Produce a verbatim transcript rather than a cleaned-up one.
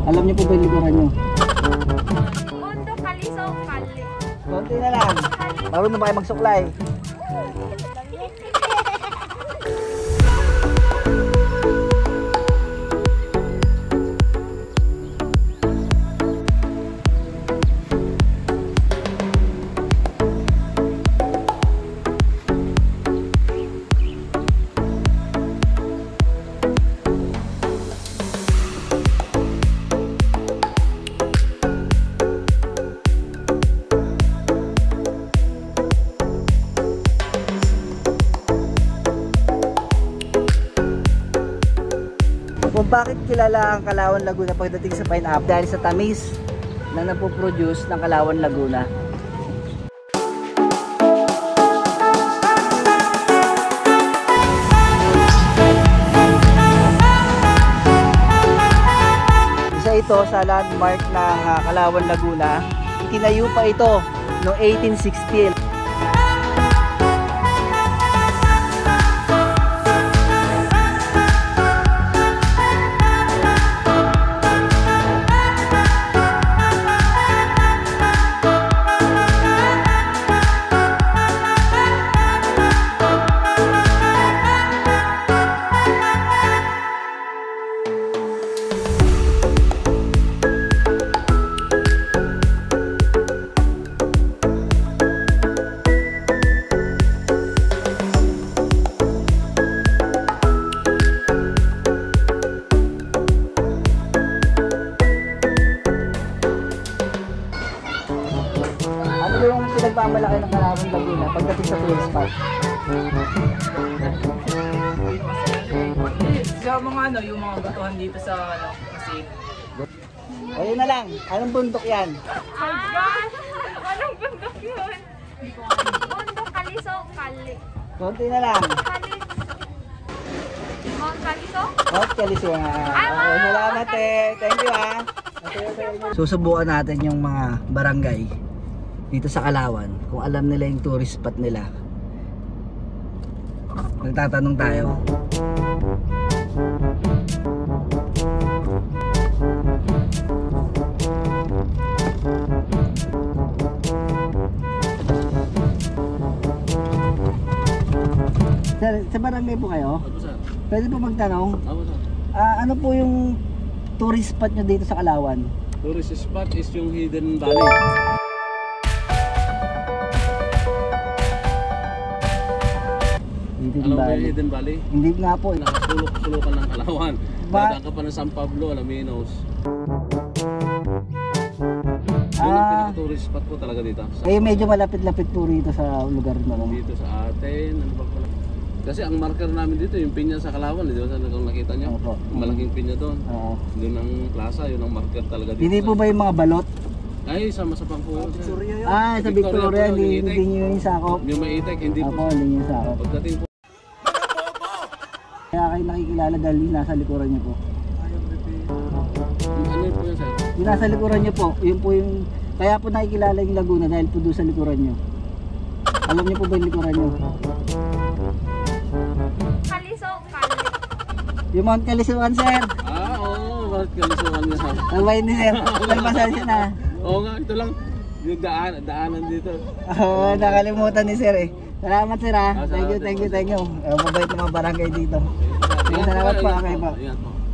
Alam niyo po ba yung likuran nyo? Mundo Kalisaw Kali. Konti na lang. Marunong na ba kayo magsuklay? Kung bakit kilala ang Kalawan Laguna pagdating sa pineapple? Dahil sa tamis na napoproduce ng Kalawan Laguna. Isa ito sa landmark ng uh, Kalawan Laguna. Itinayo pa ito noong eighteen sixty. Ano yung pinagmamalaki ng Kalawan Laguna pagdating sa tourist spot? Sa mga ano, yung mga batuhan dito sa ano, kasi Ayun na lang, anong bundok yan? Ah! Anong bundok yun? Mundo Kalisaw Kali. Konti na lang. Kalis. Mount Kalisaw? Mount Kalisaw. Okay, salamat eh. Thank you ah. Susubukan natin yung mga barangay dito sa Kalawan kung alam nila yung tourist spot nila. Nagtatanong tayo. Sir, sa barangay po kayo? Opo sir. Pwede po magtanong? Opo sir. Ah, ano po yung tourist spot nyo dito sa Kalawan? Tourist spot is yung Hidden Valley. Hidden Alam mo Valley. yung Hidden Valley? Hindi nga po. Nakasulok-sulukan ng Kalawan. Ba- Dadaan ka pa ng San Pablo, Alaminos. Yun ang Ah, pinaka-tourist spot po talaga dito. Sa, eh medyo malapit-lapit po rito sa lugar na lang. dito sa atin. Ano ba pala? Kasi ang marker namin dito, yung pinya sa Kalawan. Di ba kung nakita nyo? Opo. Yung malaking pinya doon. Oo. Doon ang plaza, yun ang marker talaga dito. Hindi po ba yung mga balot? Ay, sama sa Pangkulo sir. Ah, sa Victoria Victoria, po, hindi, yung hindi itik. nyo yung sakop. Yung may itek, hindi Opo, po. hindi nyo yung sakop. Pagdating po, Kaya kayo nakikilala dahil yung nasa likuran nyo po. ano yun po yun sir? Yung nasa likuran nyo po, yun po yung... Kaya po nakikilala yung Laguna dahil po doon sa likuran nyo. Alam nyo po ba yung likuran nyo? Kalisaw Kali. Yung Mount Kalisuan, sir. Ah, oo, bakit kalisukan nga sir? Nabay ni sir. Nagpasal siya na. Oo nga, ito lang. Yung daan, daanan dito. Oo, nakalimutan ni sir eh. Salamat sir ha. Ah, Thank you, salamat, thank you, salamat. thank you. Uh, mabait mga barangay dito. Ingat Salamat po, ingat okay po. Ingat po.